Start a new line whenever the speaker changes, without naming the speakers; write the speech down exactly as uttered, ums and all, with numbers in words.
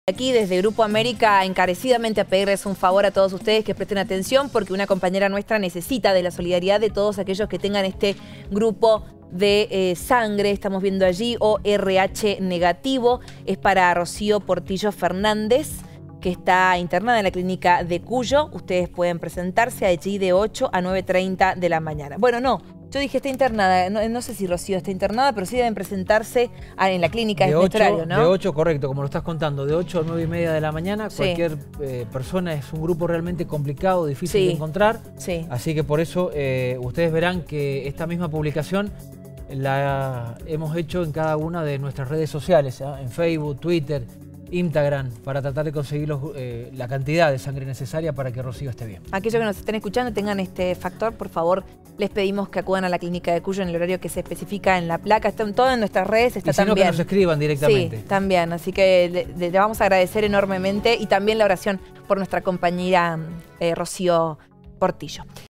Aquí desde Grupo América encarecidamente a pedirles un favor a todos ustedes que presten atención porque una compañera nuestra necesita de la solidaridad de todos aquellos que tengan este grupo de eh, sangre, estamos viendo allí, O R H negativo, es para Rocío Portillo Fernández, que está internada en la clínica de Cuyo. Ustedes pueden presentarse allí de ocho a nueve y treinta de la mañana. Bueno, no, yo dije está internada, no, no sé si Rocío está internada, pero sí deben presentarse en la clínica de este horario, ¿no?
De ocho, correcto, como lo estás contando, de ocho a nueve y media de la mañana.
Sí.
Cualquier eh, persona, es un grupo realmente complicado, difícil
Sí.
de encontrar.
Sí.
Así que por eso eh, ustedes verán que esta misma publicación la hemos hecho en cada una de nuestras redes sociales, ¿eh? En Facebook, Twitter, Instagram, para tratar de conseguir los, eh, la cantidad de sangre necesaria para que Rocío esté bien.
Aquellos que nos estén escuchando y tengan este factor, por favor, les pedimles que acudan a la clínica de Cuyo en el horario que se especifica en la placa. Está en todo en nuestras redes, está
y si no,
también.
que nos escriban directamente.
Sí, también. Así que le, le vamos a agradecer enormemente y también la oración por nuestra compañera eh, Rocío Portillo.